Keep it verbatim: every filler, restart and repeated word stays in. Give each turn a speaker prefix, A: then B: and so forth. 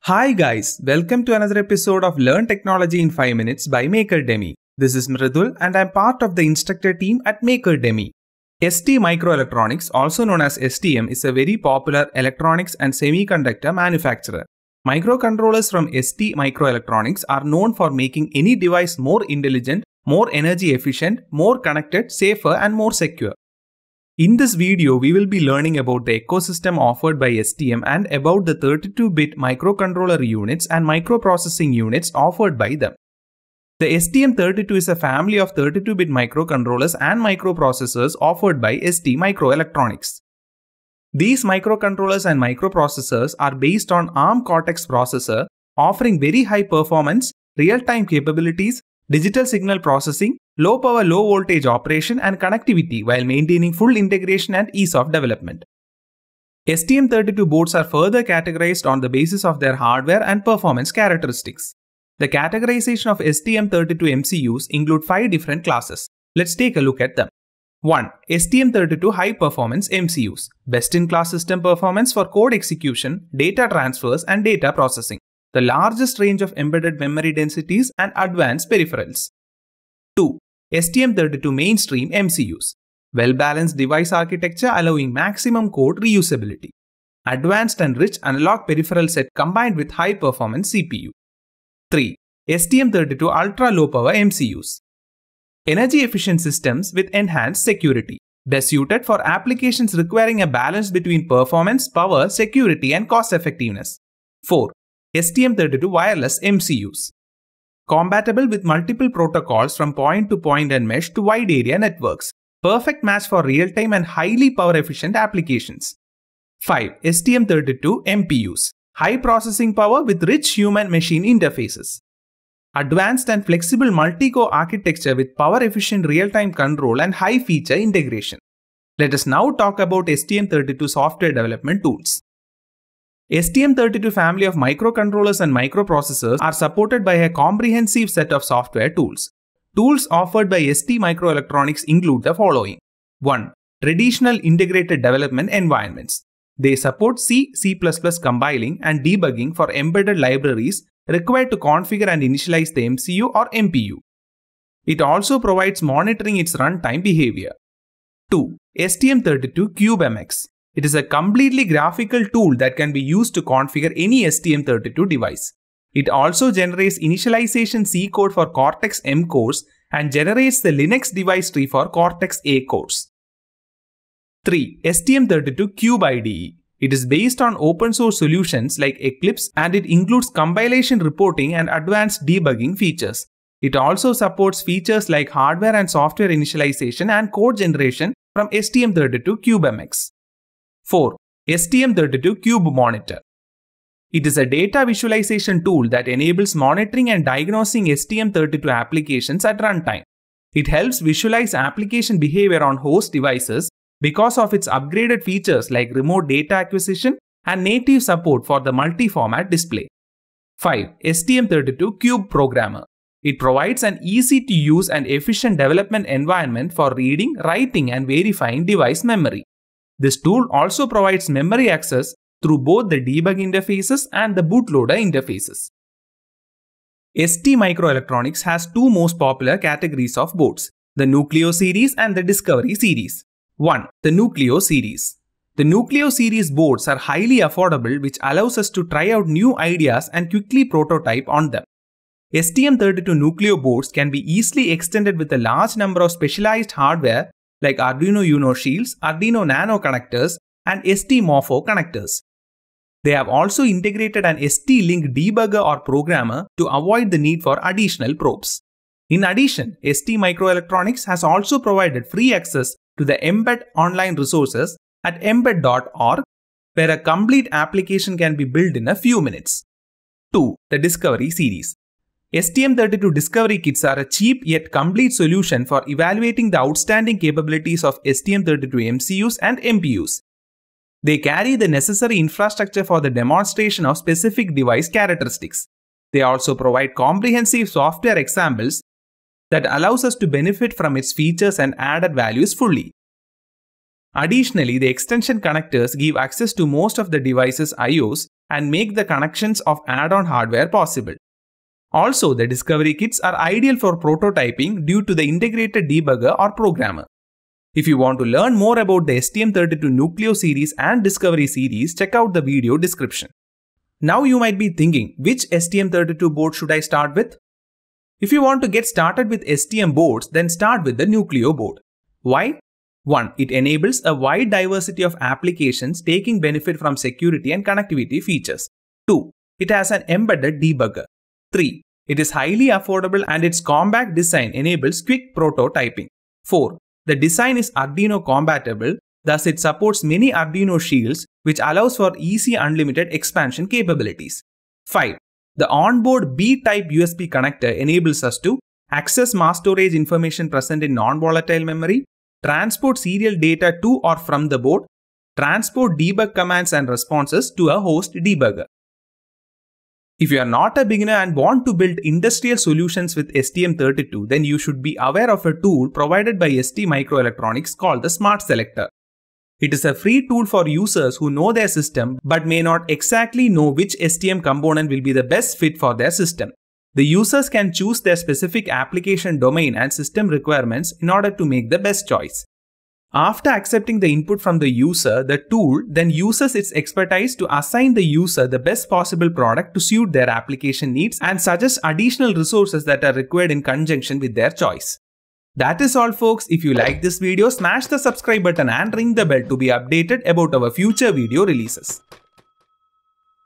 A: Hi guys, welcome to another episode of Learn Technology in five minutes by MakerDemi. This is Mridul and I'm part of the instructor team at MakerDemi. STMicroelectronics, also known as S T M, is a very popular electronics and semiconductor manufacturer. Microcontrollers from STMicroelectronics are known for making any device more intelligent, more energy efficient, more connected, safer and more secure. In this video, we will be learning about the ecosystem offered by S T M and about the thirty-two bit microcontroller units and microprocessing units offered by them. The S T M thirty-two is a family of thirty-two bit microcontrollers and microprocessors offered by STMicroelectronics. These microcontrollers and microprocessors are based on Arm Cortex processor, offering very high performance, real-time capabilities, digital signal processing, low power low voltage operation and connectivity while maintaining full integration and ease of development. S T M thirty-two boards are further categorized on the basis of their hardware and performance characteristics. The categorization of S T M thirty-two M C Us include five different classes. Let's take a look at them. one. S T M thirty-two High Performance M C Us. Best-in-class system performance for code execution, data transfers and data processing. The largest range of embedded memory densities and advanced peripherals. two. S T M thirty-two Mainstream M C Us. Well-balanced device architecture allowing maximum code reusability. Advanced and rich analog peripheral set combined with high-performance C P U. three. S T M thirty-two Ultra-Low Power M C Us. Energy-efficient systems with enhanced security. Best suited for applications requiring a balance between performance, power, security and cost-effectiveness. four. S T M thirty-two Wireless M C Us. Compatible with multiple protocols from point-to-point and mesh to wide area networks. Perfect match for real-time and highly power-efficient applications. five. S T M thirty-two M P Us. High processing power with rich human-machine interfaces. Advanced and flexible multi-core architecture with power-efficient real-time control and high-feature integration. Let us now talk about S T M thirty-two software development tools. S T M thirty-two family of microcontrollers and microprocessors are supported by a comprehensive set of software tools. Tools offered by STMicroelectronics include the following. one. Traditional integrated development environments. They support C, C plus plus compiling and debugging for embedded libraries required to configure and initialize the M C U or M P U. It also provides monitoring its runtime behavior. two. S T M thirty-two Cube M X. It is a completely graphical tool that can be used to configure any S T M thirty-two device. It also generates initialization C code for Cortex M cores and generates the Linux device tree for Cortex A cores. three. S T M thirty-two Cube I D E. It is based on open source solutions like Eclipse and it includes compilation reporting and advanced debugging features. It also supports features like hardware and software initialization and code generation from S T M thirty-two Cube M X. four. S T M thirty-two Cube Monitor. It is a data visualization tool that enables monitoring and diagnosing S T M thirty-two applications at runtime. It helps visualize application behavior on host devices because of its upgraded features like remote data acquisition and native support for the multi-format display. five. S T M thirty-two Cube Programmer. It provides an easy-to-use and efficient development environment for reading, writing and verifying device memory. This tool also provides memory access through both the debug interfaces and the bootloader interfaces. STMicroelectronics has two most popular categories of boards, the Nucleo Series and the Discovery Series. one. The Nucleo Series. The Nucleo Series boards are highly affordable, which allows us to try out new ideas and quickly prototype on them. S T M thirty-two Nucleo boards can be easily extended with a large number of specialized hardware like Arduino Uno shields, Arduino Nano connectors, and STMorpho connectors. They have also integrated an S T-Link debugger or programmer to avoid the need for additional probes. In addition, STMicroelectronics has also provided free access to the Embed online resources at embed dot org, where a complete application can be built in a few minutes. two. The Discovery Series. S T M thirty-two Discovery Kits are a cheap yet complete solution for evaluating the outstanding capabilities of S T M thirty-two M C Us and M P Us. They carry the necessary infrastructure for the demonstration of specific device characteristics. They also provide comprehensive software examples that allows us to benefit from its features and added values fully. Additionally, the extension connectors give access to most of the device's I Os and make the connections of add-on hardware possible. Also, the discovery kits are ideal for prototyping due to the integrated debugger or programmer. If you want to learn more about the S T M thirty-two Nucleo series and Discovery series, check out the video description. Now you might be thinking, which S T M thirty-two board should I start with? If you want to get started with S T M boards, then start with the Nucleo board. Why? one. It enables a wide diversity of applications taking benefit from security and connectivity features. two. It has an embedded debugger. three. It is highly affordable and its compact design enables quick prototyping. four. The design is Arduino compatible, thus it supports many Arduino shields, which allows for easy unlimited expansion capabilities. five. The onboard B-type U S B connector enables us to access mass storage information present in non-volatile memory, transport serial data to or from the board, transport debug commands and responses to a host debugger. If you are not a beginner and want to build industrial solutions with S T M thirty-two, then you should be aware of a tool provided by STMicroelectronics called the Smart Selector. It is a free tool for users who know their system but may not exactly know which S T M component will be the best fit for their system. The users can choose their specific application domain and system requirements in order to make the best choice. After accepting the input from the user, the tool then uses its expertise to assign the user the best possible product to suit their application needs and suggest additional resources that are required in conjunction with their choice. That is all, folks. If you like this video, smash the subscribe button and ring the bell to be updated about our future video releases.